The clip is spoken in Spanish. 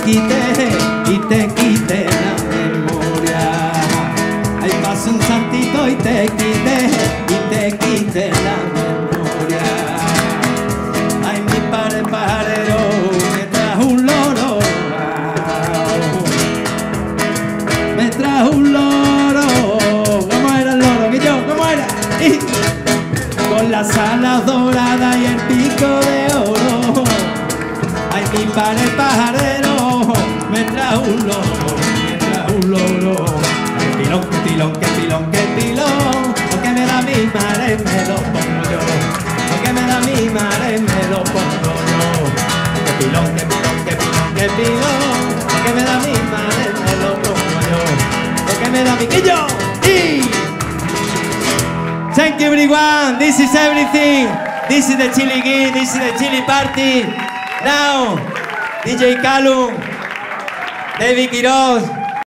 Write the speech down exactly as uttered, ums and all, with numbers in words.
quite y te quite la memoria. Ahí pasa un santito y te quite y te quite la memoria. Ay, mi padre pajarero me trajo un loro, me trajo un loro. ¿Cómo era el loro? ¿Qué yo? ¿Cómo era? Y con las alas doradas y el pico de oro. Ay, mi padre pajarero me trajo un loro, me trajo un loro. Que pilón, que pilón, que pilón, que pilón. Lo que me da mi madre me lo pongo yo. Lo que me da mi madre me lo pongo yo. Que pilón, que pilón, que pilón, que pilón. Lo que me da mi madre me lo pongo yo. Lo que me da mi quillo. Y thank you everyone. This is everything. This is the Chili Gig. This is the Chili Party. Now, D J Calum, David Quiroz.